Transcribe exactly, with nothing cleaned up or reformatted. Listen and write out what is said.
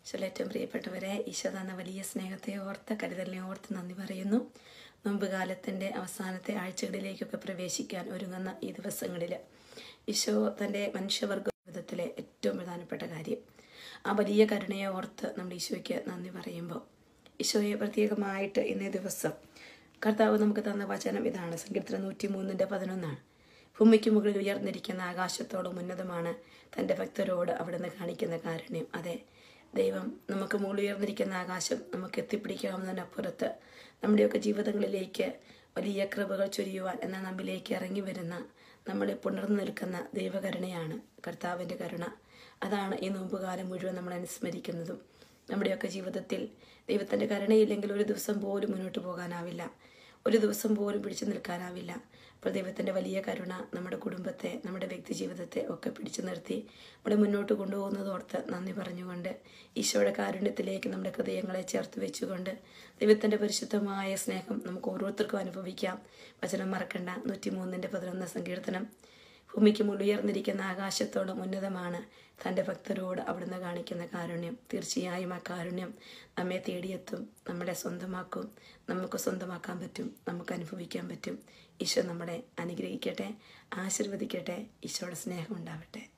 ഏറ്റവും പ്രിയപ്പെട്ടവരെ, ഈശോ തന്ന വലിയ സ്നേഹത്തെ ഓർത്ത് കരുതലിനെ ഓർത്ത് നന്ദി പറയുന്നു. നോമ്പ് കാലത്തിൻ്റെ അവസാനത്തെ ആഴ്ചകളിലേക്കൊക്കെ പ്രവേശിക്കാൻ ഒരുങ്ങുന്ന ഈ ദിവസങ്ങളിൽ ഈശോ തൻ്റെ മനുഷ്യവർഗ ജീവിതത്തിലെ ഏറ്റവും പ്രധാനപ്പെട്ട കാര്യം ആ വലിയ കരുണയെ ഓർത്ത് നമ്മൾ ഈശോയ്ക്ക് നന്ദി പറയുമ്പോൾ, ഈശോയെ പ്രത്യേകമായിട്ട് ഇന്നേ ദിവസം കർത്താവ് നമുക്ക് തന്ന വചനം ഇതാണ്. സങ്കീർത്തനം നൂറ്റി മൂന്നിൻ്റെ പതിനൊന്നാണ്. ഭൂമിക്ക് മുകളിൽ ഉയർന്നിരിക്കുന്ന ആകാശത്തോളം ഉന്നതമാണ് തൻ്റെ ഭക്തരോട് അവിടുന്ന് കാണിക്കുന്ന കാരുണ്യം. അതെ, ദൈവം നമുക്ക് മുകളിൽ ഉയർന്നിരിക്കുന്ന ആകാശം നമുക്ക് എത്തിപ്പിടിക്കാവുന്നതിനപ്പുറത്ത് നമ്മുടെയൊക്കെ ജീവിതങ്ങളിലേക്ക് വലിയ കൃപകൾ ചൊരിയുവാൻ എന്ന നമ്മിലേക്ക് ഇറങ്ങി വരുന്ന, നമ്മളെ പുണർന്നു നിൽക്കുന്ന ദൈവകരുണയാണ് കർത്താവിൻ്റെ കരുണ. അതാണ് ഈ നോമ്പുകാലം മുഴുവൻ നമ്മൾ അനുസ്മരിക്കുന്നതും. നമ്മുടെയൊക്കെ ജീവിതത്തിൽ ദൈവത്തിൻ്റെ കരുണയില്ലെങ്കിൽ ഒരു ദിവസം പോലും മുന്നോട്ട് പോകാനാവില്ല, ഒരു ദിവസം പോലും പിടിച്ചു നിൽക്കാനാവില്ല. അപ്പോൾ ദൈവത്തിൻ്റെ വലിയ കരുണ നമ്മുടെ കുടുംബത്തെ, നമ്മുടെ വ്യക്തി ജീവിതത്തെ ഒക്കെ പിടിച്ചു നിർത്തി നമ്മളെ മുന്നോട്ട് കൊണ്ടുപോകുന്നതോർത്ത് നന്ദി പറഞ്ഞുകൊണ്ട്, ഈശോയുടെ കാരുണ്യത്തിലേക്ക് നമ്മുടെ ഹൃദയങ്ങളെ ചേർത്ത് വെച്ചുകൊണ്ട് ദൈവത്തിൻ്റെ പരിശുദ്ധമായ സ്നേഹം നമുക്ക് ഓരോരുത്തർക്കും അനുഭവിക്കാം. വചനം മറക്കണ്ട. നൂറ്റി മൂന്നിൻ്റെ പതിനൊന്ന് സങ്കീർത്തനം. ഭൂമിക്ക് മുള്ളുയർന്നിരിക്കുന്ന ആകാശത്തോളം ഉന്നതമാണ് തൻ്റെ ഭക്തരോട് അവിടുന്ന് കാണിക്കുന്ന കാരുണ്യം. തീർച്ചയായും ആ കാരുണ്യം നമ്മെ തേടിയെത്തും, നമ്മളെ സ്വന്തമാക്കും, നമുക്ക് സ്വന്തമാക്കാൻ പറ്റും, നമുക്ക് അനുഭവിക്കാൻ പറ്റും. ഈശോ നമ്മളെ അനുഗ്രഹിക്കട്ടെ, ആശീർവദിക്കട്ടെ. ഈശോയുടെ സ്നേഹം ഉണ്ടാവട്ടെ.